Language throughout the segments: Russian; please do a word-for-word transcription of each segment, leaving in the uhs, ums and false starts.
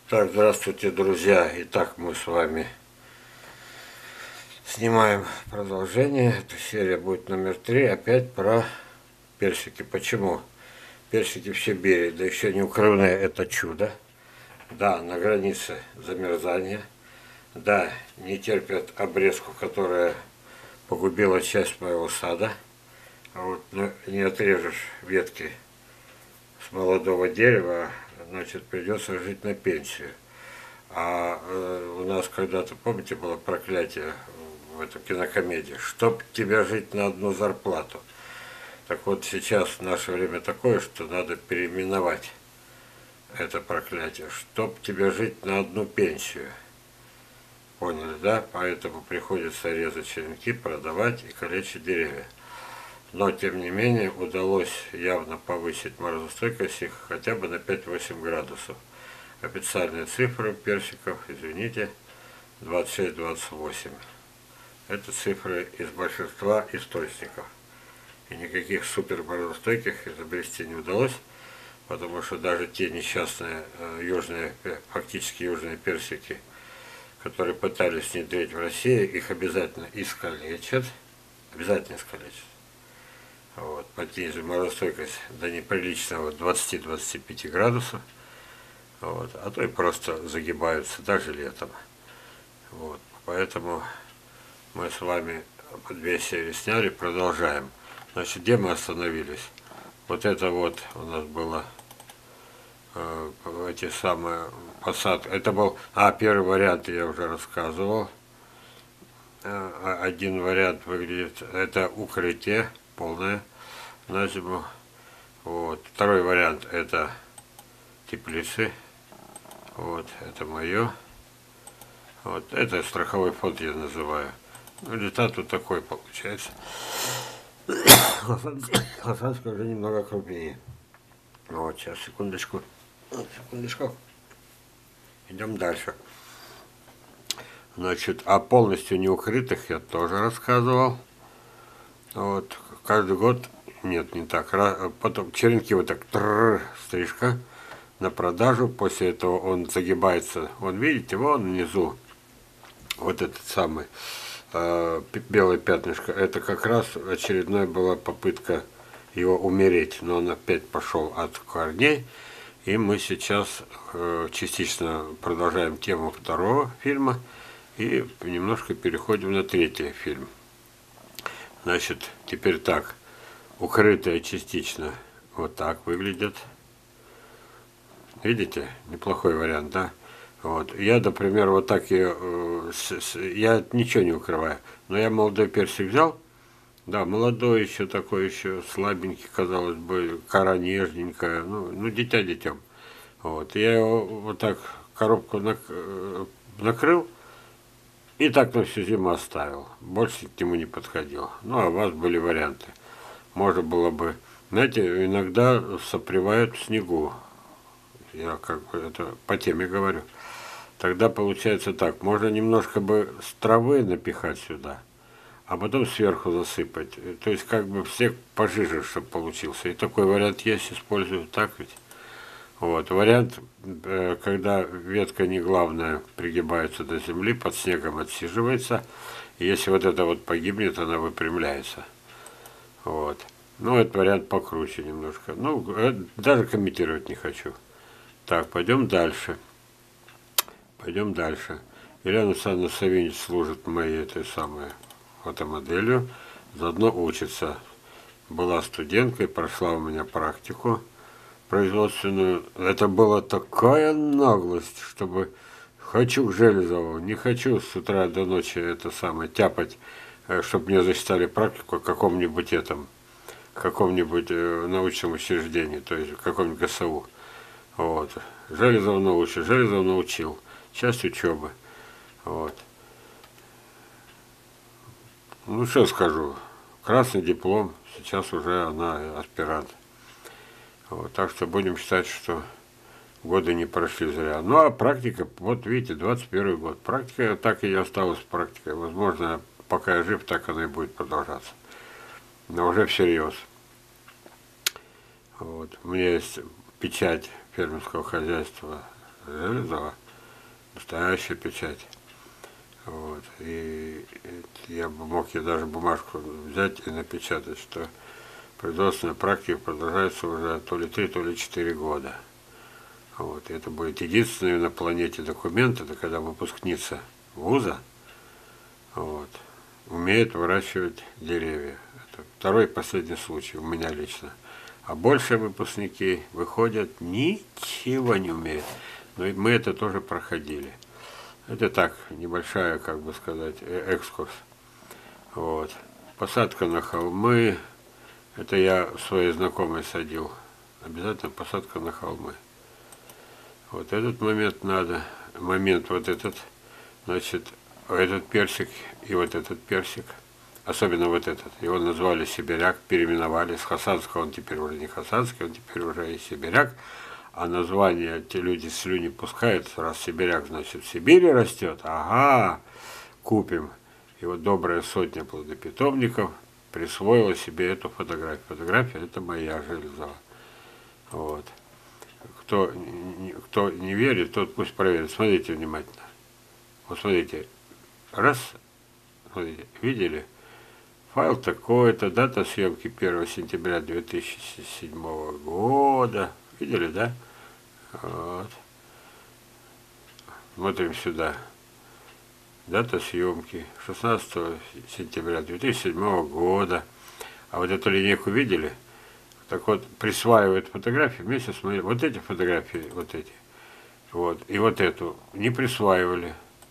Так, здравствуйте, друзья. Итак, мы с вами снимаем продолжение. Эта серия будет номер три. Опять про персики. Почему? Персики в Сибири, да еще не укрывное, это чудо. Да, на границе замерзания. Да, не терпят обрезку, которая погубила часть моего сада. А вот не отрежешь ветки с молодого дерева, значит, придется жить на пенсию. А э, у нас когда-то, помните, было проклятие в этой кинокомедии, чтоб тебя жить на одну зарплату. Так вот, сейчас в наше время такое, что надо переименовать это проклятие, чтоб тебе жить на одну пенсию. Поняли, да? Поэтому приходится резать черенки, продавать и калечить деревья. Но, тем не менее, удалось явно повысить морозостойкость их хотя бы на пять-восемь градусов. Официальные цифры персиков, извините, двадцать шесть — двадцать восемь. Это цифры из большинства источников. И никаких супер морозостойких изобрести не удалось, потому что даже те несчастные э, южные, фактически южные персики, которые пытались внедрить в Россию, их обязательно искалечат, обязательно искалечат. Вот, понизим морозостойкость до неприличного двадцати-двадцати пяти градусов, вот, а то и просто загибаются даже летом. Вот, поэтому мы с вами две серии сняли, продолжаем. Значит, где мы остановились? Вот это вот у нас было э, эти самые посадки. Это был, а, первый вариант я уже рассказывал. Э, один вариант выглядит, это укрытие полное на зиму. Вот. Второй вариант это теплицы. Вот, это мое. Вот, это страховой фонд я называю. Ну, результат тут такой получается. Хасанская уже немного крупнее. Вот, сейчас, секундочку. Секундочку. Идем дальше. Значит, о полностью неукрытых я тоже рассказывал. Вот, каждый год, нет, не так, потом черенки вот так, трррр, стрижка на продажу, после этого он загибается, вон видите, вон внизу, вот этот самый э, белое пятнышко, это как раз очередная была попытка его умереть, но он опять пошел от корней, и мы сейчас э, частично продолжаем тему второго фильма и немножко переходим на третий фильм. Значит, теперь так, укрытые частично вот так выглядят. Видите, неплохой вариант, да? Вот. Я, например, вот так я, я ничего не укрываю, но я молодой персик взял, да, молодой еще такой еще слабенький, казалось бы, кора нежненькая, ну, ну дитя детем. Вот. Я его вот так коробку накрыл. И так на всю зиму оставил. Больше к нему не подходил. Ну, а у вас были варианты. Можно было бы... Знаете, иногда сопревают в снегу. Я как бы это по теме говорю. Тогда получается так. Можно немножко бы с травы напихать сюда, а потом сверху засыпать. То есть как бы снег пожиже, чтобы получился. И такой вариант есть, использую. Так ведь? Вот. Вариант, когда ветка не главная пригибается до земли, под снегом отсиживается. И если вот это вот погибнет, она выпрямляется. Вот. Ну, этот вариант покруче немножко. Ну, даже комментировать не хочу. Так, пойдем дальше. Пойдем дальше. Елена Александровна Савинич служит моей этой самой фотомоделью. Заодно учится. Была студенткой, прошла у меня практику производственную. Это была такая наглость, чтобы хочу к Железову, не хочу с утра до ночи это самое тяпать, чтобы мне засчитали практику в каком-нибудь этом, каком-нибудь научном учреждении, то есть в каком-нибудь ГСУ. Вот. Железов научил, Железов научил. Часть учебы. Вот. Ну что скажу, красный диплом, сейчас уже она аспирант. Вот, так что будем считать, что годы не прошли зря. Ну а практика, вот видите, двадцать первый год. Практика так и осталась практикой. Возможно, пока я жив, так она и будет продолжаться. Но уже всерьез. Вот. У меня есть печать фермерского хозяйства Железо. Настоящая печать. Вот. И я бы мог я даже бумажку взять и напечатать, что производственная практика продолжается уже то ли три, то ли четыре года. Вот. И это будет единственный на планете документ, это когда выпускница вуза вот, умеет выращивать деревья. Это второй и последний случай у меня лично. А больше выпускники выходят, ничего не умеют. Но мы это тоже проходили. Это так, небольшая, как бы сказать, экскурс. Вот. Посадка на холмы. Это я своей знакомой садил. Обязательно посадка на холмы. Вот этот момент надо. Момент вот этот. Значит, этот персик и вот этот персик. Особенно вот этот. Его назвали сибиряк, переименовали. С хасанского он теперь уже не хасанский, он теперь уже и сибиряк. А название те люди слюни пускают, раз сибиряк, значит, в Сибири растет. Ага, купим. И вот добрая сотня плодопитомников присвоила себе эту фотографию. Фотография это моя, Железова. Вот. Кто, кто не верит, тот пусть проверит. Смотрите внимательно. Вот смотрите. Раз. Смотрите, видели? Файл такой-то, дата съемки первого сентября две тысячи седьмого года. Видели, да? Вот. Смотрим сюда. Дата съемки шестнадцатого сентября две тысячи седьмого года. А вот эту линейку видели? Так вот, присваивают фотографии вместе с моей. Вот эти фотографии, вот эти. Вот. И вот эту не присваивали.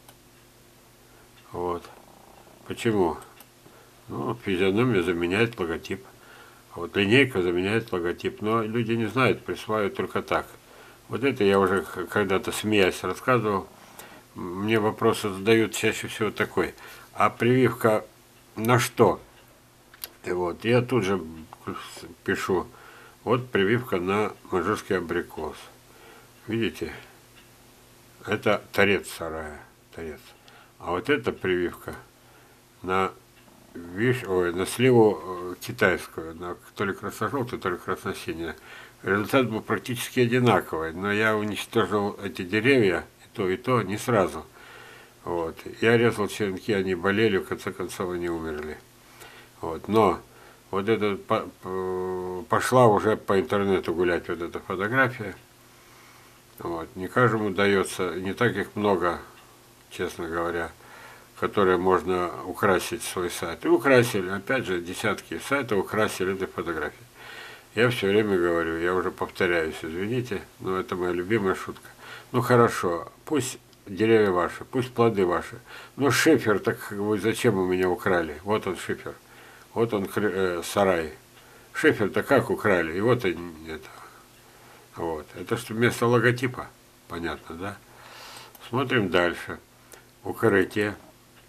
Вот. Почему? Ну, физиономия заменяет логотип. А вот линейка заменяет логотип. Но люди не знают, присваивают только так. Вот это я уже когда-то смеясь рассказывал. Мне вопросы задают чаще всего такой. А прививка на что? И вот я тут же пишу. Вот прививка на маньчжурский абрикос. Видите? Это торец сарая. Торец. А вот эта прививка на, виш... Ой, на сливу китайскую. На то ли красно-желтую, то ли красно-синяя. Результат был практически одинаковый. Но я уничтожил эти деревья, и то, и то, не сразу. Вот. Я резал черенки, они болели, в конце концов они умерли. Вот. Но вот это пошла уже по интернету гулять вот эта фотография. Вот. Не каждому дается, не так их много, честно говоря, которые можно украсить свой сайт. И украсили, опять же, десятки сайтов украсили этой фотографией. Я все время говорю, я уже повторяюсь, извините, но это моя любимая шутка. Ну хорошо, пусть деревья ваши, пусть плоды ваши. Но шифер, так вы зачем у меня украли? Вот он шифер. Вот он э, сарай. Шифер-то как украли? И вот это. Вот. Это что вместо логотипа. Понятно, да? Смотрим дальше. Укрытие.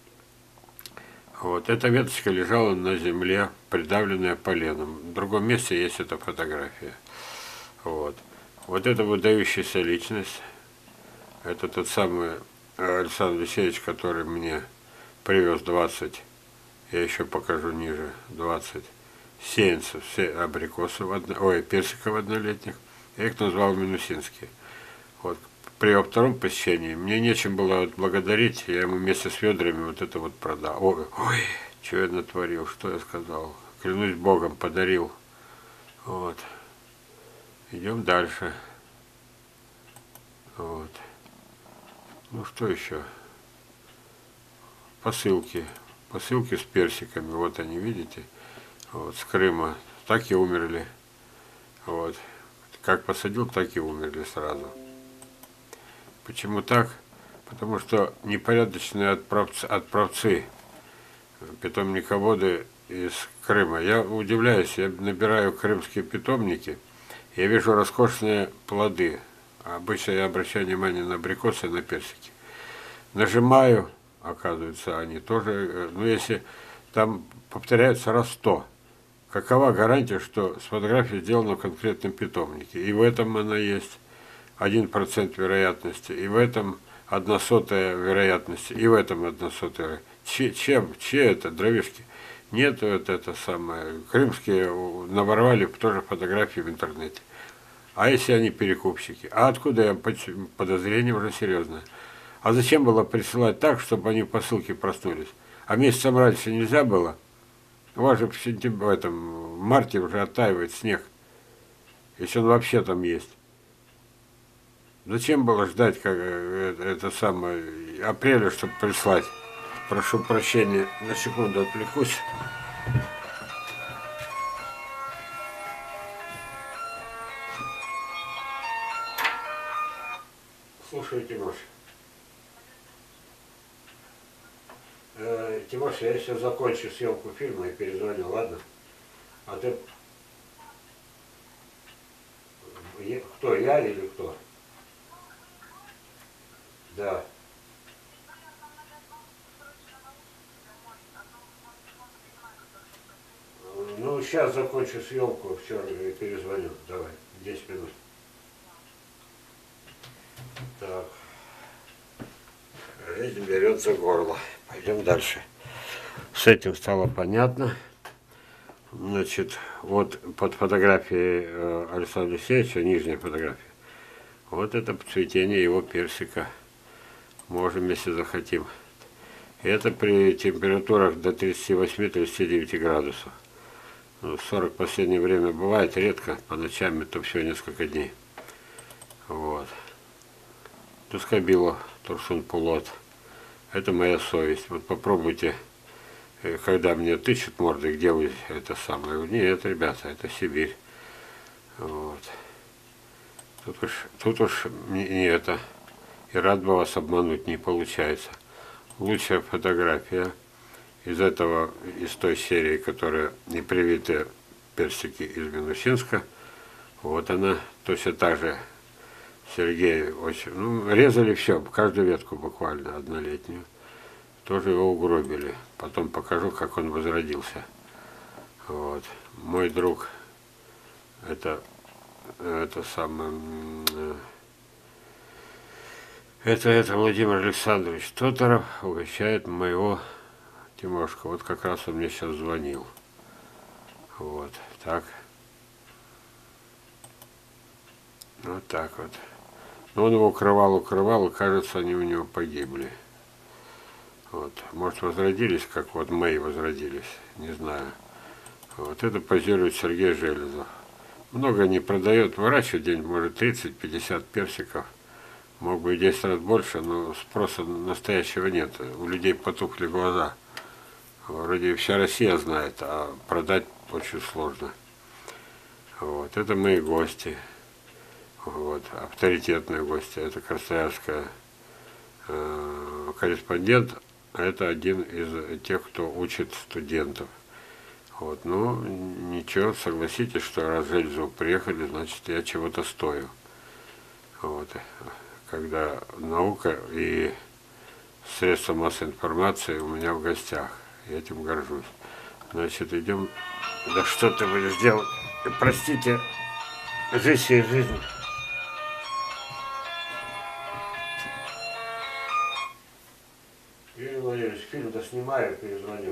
Вот. Эта веточка лежала на земле, придавленная поленом. В другом месте есть эта фотография. Вот. Вот это выдающаяся личность. Это тот самый Александр Алексеевич, который мне привез двадцать, я еще покажу ниже, двадцать сеянцев, все абрикосов, ой, персиков однолетних. Я их назвал минусинские. Вот. При его втором посещении мне нечем было вот благодарить, я ему вместе с ведрами вот это вот продал. Ой, ой, что я натворил, что я сказал. Клянусь Богом, подарил. Вот. Идем дальше. Вот. Ну что еще? Посылки. Посылки с персиками. Вот они, видите? Вот, с Крыма. Так и умерли. Вот. Как посадил, так и умерли сразу. Почему так? Потому что непорядочные отправцы, отправцы питомниководы из Крыма. Я удивляюсь, я набираю крымские питомники, я вижу роскошные плоды. Обычно я обращаю внимание на абрикосы и на персики. Нажимаю, оказывается, они тоже, ну если там повторяется раз сто, какова гарантия, что с фотографией сделано в конкретном питомнике? И в этом она есть. один процент вероятности, и в этом одна сотая вероятности, и в этом одна сотая. Че, чем? Че это, дровишки? Нет, вот это самое. Крымские наворовали тоже фотографии в интернете. А если они перекупщики? А откуда я подозрение уже серьезное? А зачем было присылать так, чтобы они по ссылке проснулись? А месяцем раньше нельзя было? У вас же в сентябре, в этом, в марте уже оттаивает снег, если он вообще там есть. Зачем было ждать как, это, это самое апреля, чтобы прислать? Прошу прощения, на секунду отвлекусь. Слушай, Тимош. Э, Тимош, я сейчас закончу съемку фильма и перезвоню, ладно? А ты... Кто, я или кто? Да. Ну, сейчас закончу съемку, все, и перезвоню. Давай, десять минут. Так. Жизнь берет за горло. Пойдем дальше. С этим стало понятно. Значит, вот под фотографией Александра Алексеевича, нижняя фотография, вот это цветение его персика. Можем, если захотим. Это при температурах до тридцати восьми — тридцати девяти градусов. сорок в последнее время бывает редко, по ночам это все несколько дней. Вот. Тускабило, Турсун Пулот. Это моя совесть. Вот попробуйте, когда мне тычут морды, где вы это самое. Нет, ребята, это Сибирь. Вот. Тут уж, тут уж не, не это. И рад бы вас обмануть, не получается. Лучшая фотография из этого, из той серии, которая непривитые персики из Минусинска. Вот она, точно так же Сергей очень, ну, резали все, каждую ветку буквально однолетнюю. Тоже его угробили. Потом покажу, как он возродился. Вот. Мой друг, это, это самое, это, это Владимир Александрович Тоторов угощает моего Тимошка. Вот как раз он мне сейчас звонил. Вот, так. Вот так вот. Но он его укрывал, укрывал, и кажется, они у него погибли. Вот. Может, возродились, как вот мы возродились, не знаю. Вот это позирует Сергей Железов. Много не продает, выращивает день, может, тридцать-пятьдесят персиков. Мог бы и десять раз больше, но спроса настоящего нет. У людей потухли глаза. Вроде вся Россия знает, а продать очень сложно. Вот. Это мои гости. Вот. Авторитетные гости. Это красноярская э, корреспондент. Это один из тех, кто учит студентов. Вот. Ну, ничего, согласитесь, что раз Железов приехали, значит, я чего-то стою. Вот. Когда наука и средства массовой информации у меня в гостях. Я этим горжусь. Значит, идем. Да что ты будешь делать? Простите, жизнь и жизнь. Юрий Владимирович, фильм-то снимаю, перезвоню.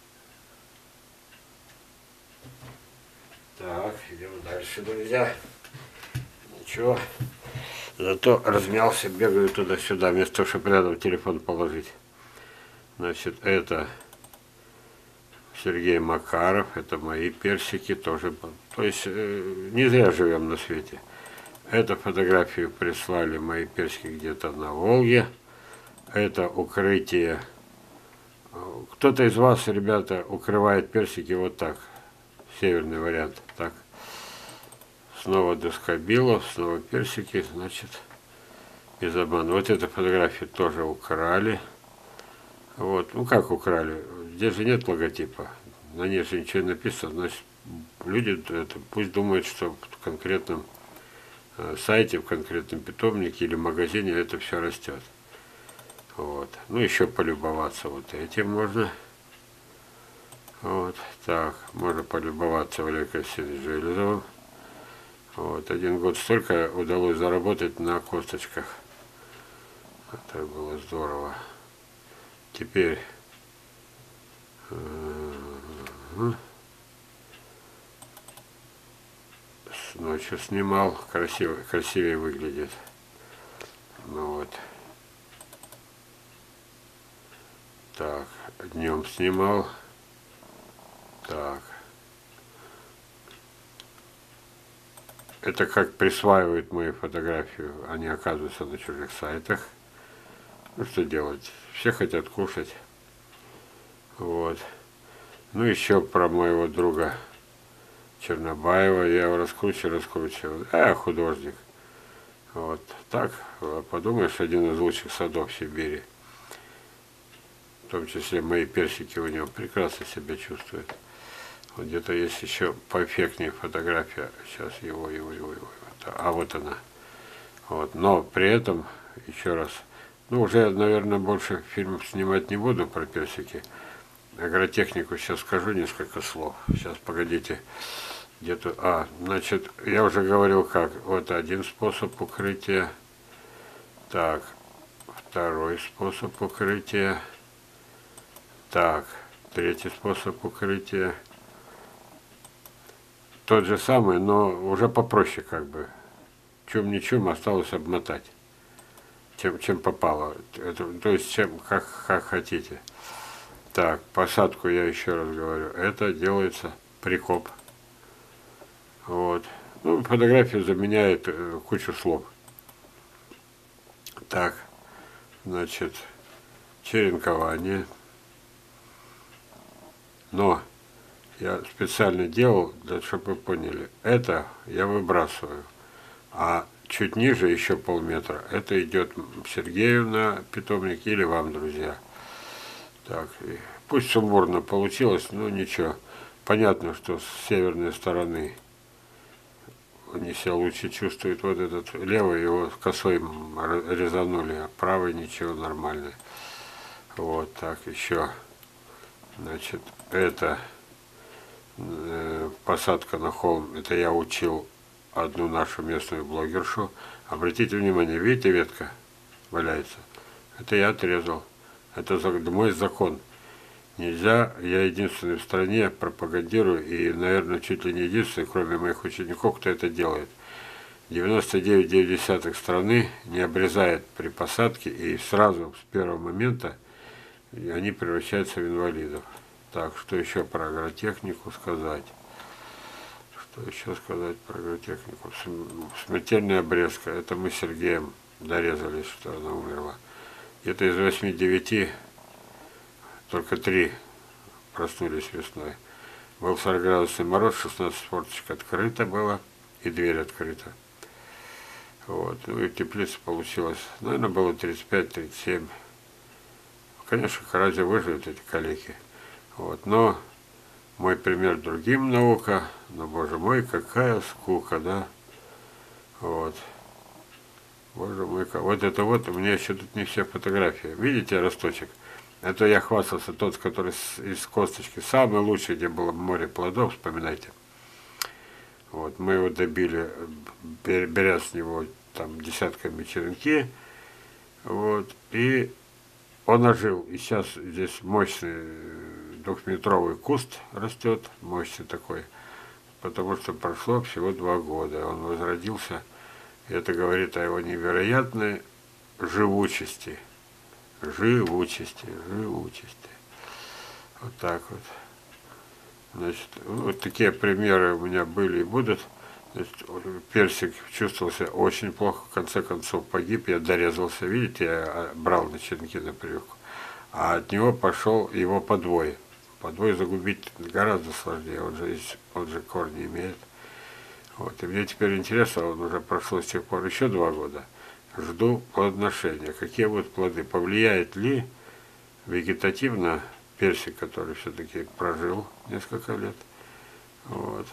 Так, идем дальше, друзья. Ничего. Зато размялся, бегаю туда-сюда, вместо того, чтобы рядом телефон положить. Значит, это Сергей Макаров, это мои персики тоже. То есть э, не зря живем на свете. Эту фотографию прислали мои персики где-то на Волге. Это укрытие. Кто-то из вас, ребята, укрывает персики вот так. Северный вариант. Так. Снова Дускобилов, снова персики, значит, без обмана. Вот эту фотографию тоже украли. Вот, ну как украли? Здесь же нет логотипа. На ней же ничего не написано. Значит, люди это, пусть думают, что в конкретном э, сайте, в конкретном питомнике или магазине это все растет. Вот. Ну, еще полюбоваться вот этим можно. Вот, так, можно полюбоваться Валерием Железовым. Вот, один год столько удалось заработать на косточках. Это было здорово. Теперь ночью снимал, красиво, красивее выглядит. Ну вот. Так, днем снимал. Так. Это как присваивают мои фотографии, они оказываются на чужих сайтах. Ну что делать? Все хотят кушать. Вот. Ну еще про моего друга Чернобаева. Я его раскручиваю, раскручиваю. А, художник. Вот. Так, подумаешь, один из лучших садов в Сибири. В том числе мои персики у него прекрасно себя чувствуют. Вот где-то есть еще поэффектнее фотография. Сейчас его, его, его, его. А вот она. Вот. Но при этом, еще раз, ну уже, наверное, больше фильмов снимать не буду про персики. Агротехнику сейчас скажу несколько слов. Сейчас, погодите. Где-то, а, значит, я уже говорил как. Вот один способ укрытия. Так, второй способ укрытия. Так, третий способ укрытия. Тот же самый, но уже попроще как бы. Чем-ничем осталось обмотать. Чем, чем попало. Это, то есть, чем, как, как хотите. Так, посадку я еще раз говорю. Это делается прикоп. Вот. Ну, фотографию заменяет э, кучу слов. Так, значит, черенкование. Но я специально делал, для, чтобы вы поняли, это я выбрасываю. А чуть ниже, еще полметра, это идет Сергею на питомник или вам, друзья. Так, пусть сумбурно получилось, но ничего. Понятно, что с северной стороны они себя лучше чувствуют. Вот этот левый его косой резанули, а правый ничего, нормально. Вот так, еще. Значит, это э, посадка на холм. Это я учил одну нашу местную блогершу. Обратите внимание, видите, ветка валяется? Это я отрезал. Это мой закон. Нельзя, я единственный в стране пропагандирую, и, наверное, чуть ли не единственный, кроме моих учеников, кто это делает. девяносто девять целых девять десятых страны не обрезает при посадке, и сразу с первого момента они превращаются в инвалидов. Так, что еще про агротехнику сказать? Что еще сказать про агротехнику? Смертельная обрезка. Это мы с Сергеем дорезались, что она умерла. Где-то из восьми-девяти только три проснулись весной. Был сорокаградусный мороз, шестнадцать форточек открыто было, и дверь открыта. Вот. Ну и теплица получилась, наверное, было тридцать пять — тридцать семь. Конечно, разве выживут эти калеки? Вот. Но мой пример другим наука, но, боже мой, какая скука, да? Вот. Боже мой, вот это вот, у меня еще тут не все фотографии. Видите росточек? Это я хвастался, тот, который из косточки. Самый лучший, где было море плодов, вспоминайте. Вот, мы его добили, беря с него там десятками черенки. Вот, и он ожил. И сейчас здесь мощный двухметровый куст растет, мощный такой. Потому что прошло всего два года. Он возродился. И это говорит о его невероятной живучести. Живучести, живучести. Вот так вот. Значит, вот такие примеры у меня были и будут. Значит, персик чувствовал себя очень плохо, в конце концов погиб, я дорезался, видите, я брал на черенки на прививку. А от него пошел его подвой. Подвой загубить гораздо сложнее, он же, он же корни имеет. Вот. И мне теперь интересно, он уже прошло с тех пор еще два года. Жду плодоношения. Какие будут плоды? Повлияет ли вегетативно персик, который все-таки прожил несколько лет, вот,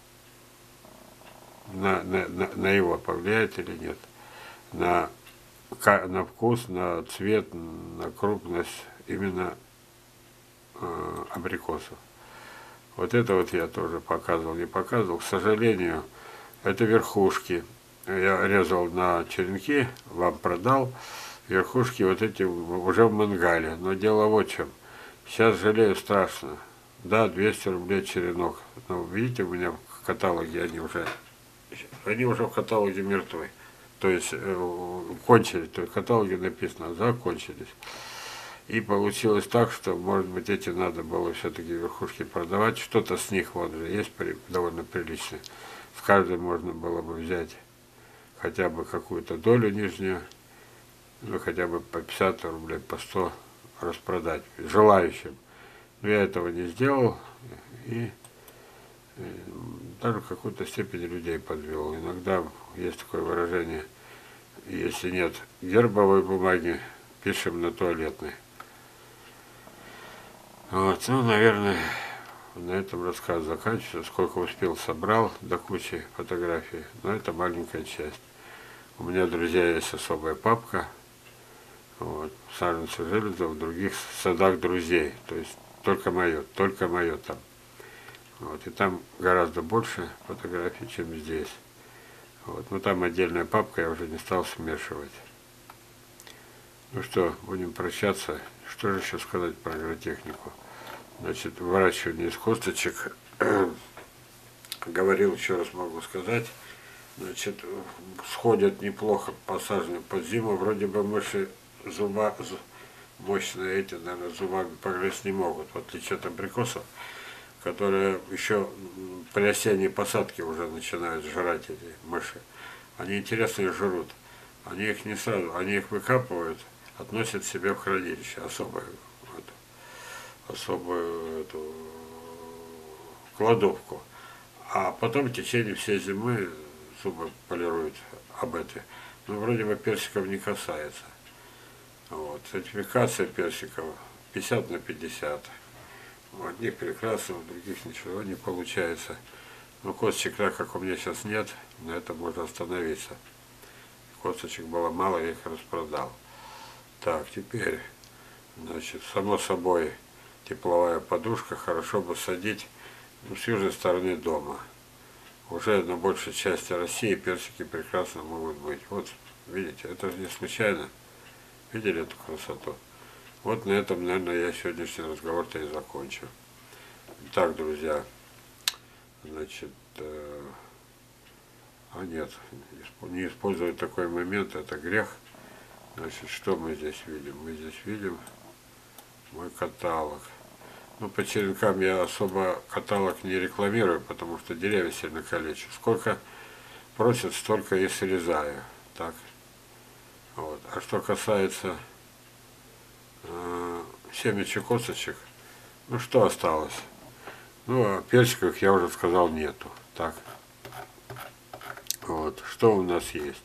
на, на, на, на его повлияет или нет? На, на вкус, на цвет, на крупность именно э, абрикосов. Вот это вот я тоже показывал, не показывал. К сожалению, это верхушки. Я резал на черенки, вам продал. Верхушки вот эти уже в мангале. Но дело вот в чем. Сейчас жалею страшно. Да, двести рублей черенок. Но видите, у меня в каталоге они уже... Сейчас они уже в каталоге мертвы. То есть э, кончились, то есть в каталоге написано «закончились». И получилось так, что, может быть, эти надо было все-таки верхушки продавать. Что-то с них вот же есть при, довольно приличное. С каждой можно было бы взять хотя бы какую-то долю нижнюю, ну хотя бы по пятьдесят рублей, по сто распродать желающим. Но я этого не сделал и, и даже в какой-то степени людей подвел. Иногда есть такое выражение: если нет гербовой бумаги, пишем на туалетной. Вот, ну, наверное, на этом рассказ заканчивается. Сколько успел, собрал до кучи фотографий, но это маленькая часть. У меня, друзья, есть особая папка, вот, в саженце железа, в других садах друзей, то есть только мое, только мое там. Вот, и там гораздо больше фотографий, чем здесь. Вот, но там отдельная папка, я уже не стал смешивать. Ну что, будем прощаться. Что же еще сказать про агротехнику? Значит, выращивание из косточек, говорил, еще раз могу сказать, значит, сходят неплохо посажены под зиму, вроде бы мыши зуба, мощные эти, наверное, зубами погрызть не могут, в отличие от абрикосов, которые еще при осенней посадке уже начинают жрать эти мыши. Они интересно их жрут, они их не сразу, они их выкапывают, относят себе в хранилище особое. особую эту кладовку, а потом в течение всей зимы зубы полируют об этом. Но вроде бы персиков не касается. Вот. Сертификация персиков пятьдесят на пятьдесят. У одних прекрасно, у других ничего не получается. Но косточек, так как у меня сейчас нет, на этом можно остановиться. Косточек было мало, я их распродал. Так, теперь, значит, само собой, тепловая подушка хорошо бы садить, ну, с южной стороны дома. Уже на большей части России персики прекрасно могут быть. Вот, видите, это же не случайно. Видели эту красоту? Вот на этом, наверное, я сегодняшний разговор-то и закончу. Итак, друзья, значит, э, а нет, не использовать такой момент, это грех. Значит, что мы здесь видим? Мы здесь видим мой каталог. Ну, по черенкам я особо каталог не рекламирую, потому что деревья сильно калечат. Сколько просят, столько и срезаю. Так. Вот. А что касается э, семечек, косточек, ну что осталось? Ну, а персиковых я уже сказал нету. Так. Вот. Что у нас есть?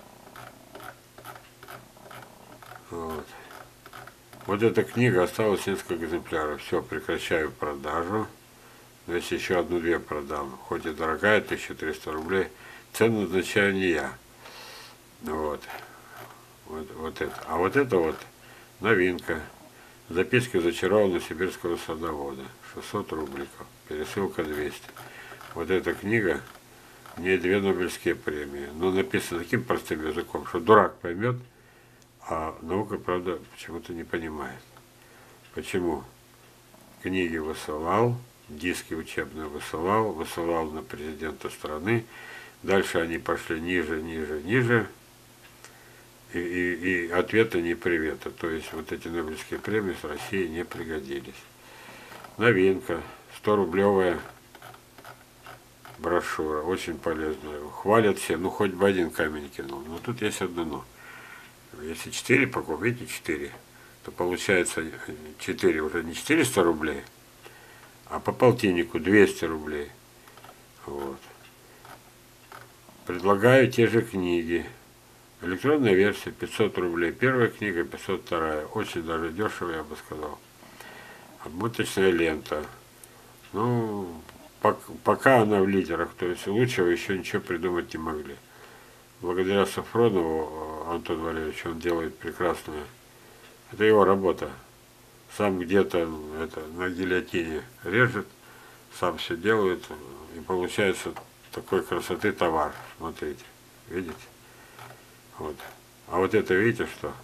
Вот. Вот эта книга, осталось несколько экземпляров. Все, прекращаю продажу. Но если еще одну-две продам, хоть и дорогая, тысяча триста рублей, цену назначаю не я. Вот. Вот, вот это. А вот это вот новинка. Записки зачарованного сибирского садовода. шестьсот рубликов. Пересылка двести. Вот эта книга, мне две Нобелевские премии. Но написано таким простым языком, что дурак поймет. А наука, правда, почему-то не понимает. Почему? Книги высылал, диски учебные высылал, высылал на президента страны. Дальше они пошли ниже, ниже, ниже. И, и, и ответа не привета. То есть вот эти Нобелевские премии с России не пригодились. Новинка. сто-рублевая брошюра. Очень полезная. Хвалят все. Ну, хоть бы один камень кинул. Но тут есть одно но. Если четыре покупите четыре, то получается четыре уже не четыреста рублей, а по полтиннику двести рублей. Вот. Предлагаю те же книги. Электронная версия пятьсот рублей. Первая книга пятьсот вторая. Очень даже дешево, я бы сказал. Обмоточная лента. Ну, пока она в лидерах, то есть лучшего еще ничего придумать не могли. Благодаря Сафронову, Антону Валерьевичу, он делает прекрасную. Это его работа. Сам где-то это на гильотине режет, сам все делает, и получается такой красоты товар. Смотрите, видите? Вот. А вот это видите что?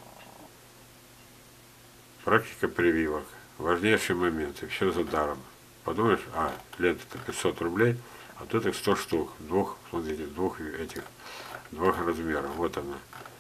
Практика прививок. Важнейший момент, и все за даром. Подумаешь, а, лента-то пятьсот рублей, А тут их сто штук, двух, смотрите, двух этих, двух размеров. Вот она.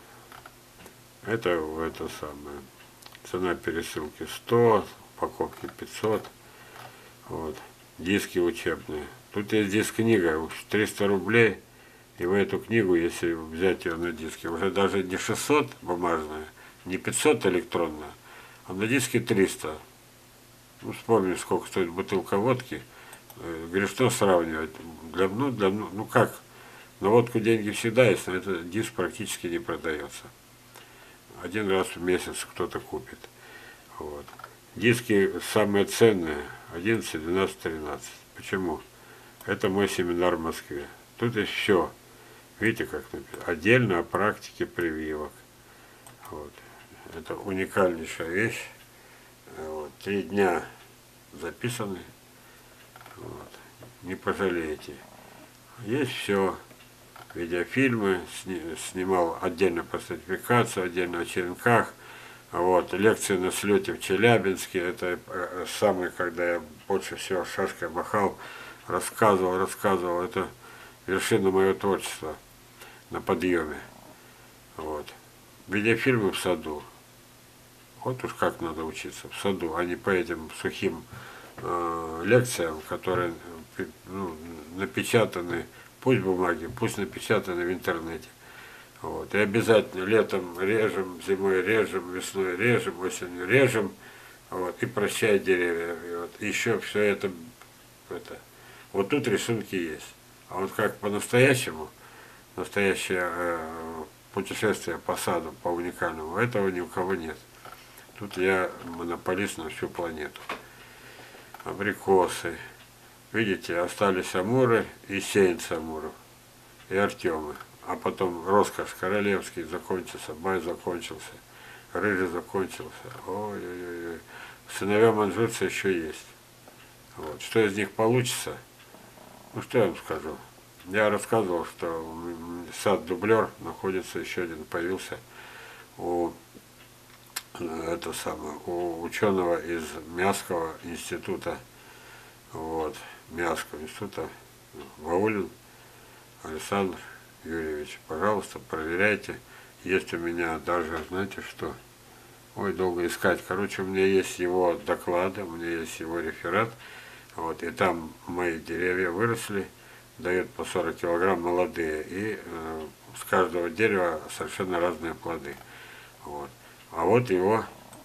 Это, это самое. Цена пересылки сто, упаковки пятьсот. Вот. Диски учебные. Тут есть диск-книга, триста рублей. И в эту книгу, если взять ее на диске, уже даже не шестьсот бумажная, не пятьсот электронная, а на диске триста. Ну, вспомню, сколько стоит бутылка водки. Грешно сравнивать. Для, ну, для, ну как, на водку деньги всегда есть, но этот диск практически не продается. Один раз в месяц кто-то купит. Вот. Диски самые ценные одиннадцать, двенадцать, тринадцать. Почему? Это мой семинар в Москве. Тут есть все. Видите, как написано? Отдельно о практике прививок. Вот. Это уникальнейшая вещь. Вот. Три дня записаны. Вот. Не пожалеете. Есть все. Видеофильмы. Сни, снимал отдельно по сертификации, отдельно о черенках. Вот. Лекции на слете в Челябинске. Это самый, когда я больше всего шашкой махал, рассказывал, рассказывал. Это вершина моего творчества на подъеме. Вот. Видеофильмы в саду. Вот уж как надо учиться в саду, а не по этим сухим э, лекциям, которые ну, напечатаны, пусть бумаги, пусть напечатаны в интернете. Вот. И обязательно летом режем, зимой режем, весной режем, осенью режем. Вот. И прощай деревья. И вот. Еще все это, это. Вот тут рисунки есть. А вот как по-настоящему, настоящее э, путешествие по саду, по уникальному, этого ни у кого нет. Тут я монополист на всю планету. Абрикосы. Видите, остались амуры и сеянцы амуров, и артемы. А потом роскошь, королевский закончился, бай закончился, рыжий закончился. Ой-ой-ой. Сыновья манжурца еще есть. Вот. Что из них получится? Ну, что я вам скажу? Я рассказывал, что сад-дублер находится, еще один появился у, это самое, у ученого из Мягского института, вот, Мягского института, Ваулин Александр Юрьевич. Пожалуйста, проверяйте. Есть у меня даже, знаете что, ой, долго искать. Короче, у меня есть его доклады, у меня есть его реферат. Вот, и там мои деревья выросли, дают по сорок килограмм молодые, и э, с каждого дерева совершенно разные плоды. Вот. А вот его,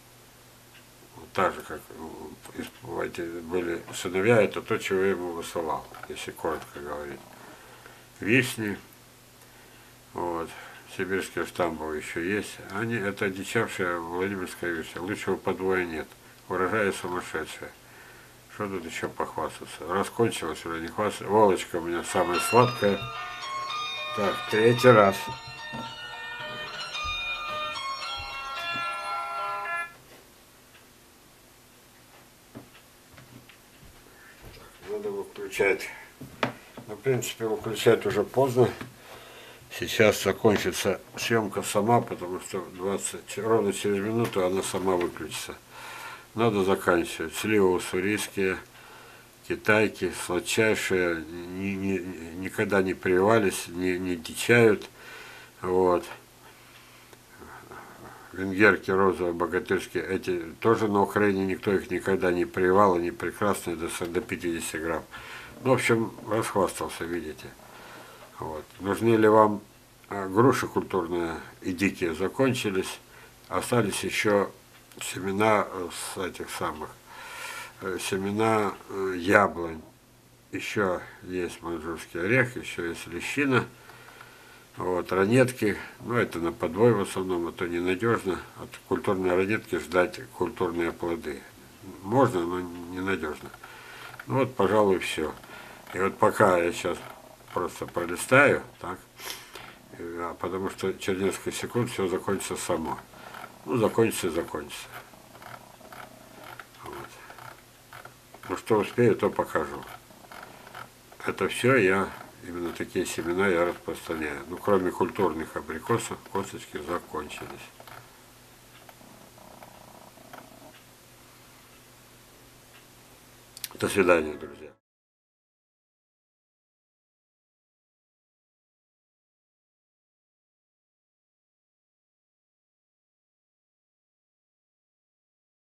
вот так же, как эти были сыновья, это то, чего я ему высылал, если коротко говорить. Вишни, вот, сибирские штамбовые еще есть. Они, это дичавшая Владимирская вишня, лучшего подвоя нет, урожай сумасшедший. Что тут еще похвастаться? Раскончилось уже, не хвастаться. Волочка у меня самая сладкая. Так, третий раз. Так, надо выключать. Ну, в принципе, выключать уже поздно. Сейчас закончится съемка сама, потому что двадцать, ровно через минуту она сама выключится. Надо заканчивать. Сливы уссурийские, китайки, сладчайшие, ни, ни, никогда не прививались, не, не дичают. Вот. Венгерки розовые, богатырские, эти тоже на Украине никто их никогда не прививал, они прекрасные до, до пятидесяти грамм. Ну, в общем, расхвастался, видите. Вот. Нужны ли вам груши культурные и дикие? Закончились. Остались еще семена с этих самых, семена яблонь. Еще есть манжурский орех, еще есть лещина. Вот, ранетки, ну это на подвой в основном, это ненадежно. От культурной ранетки ждать культурные плоды. Можно, но ненадежно. Ну вот, пожалуй, все. И вот пока я сейчас просто пролистаю, так, потому что через несколько секунд все закончится само. Ну, закончится и закончится. Вот. Ну, что успею, то покажу. Это все я, именно такие семена я распространяю. Ну, кроме культурных абрикосов, косточки закончились. До свидания, друзья.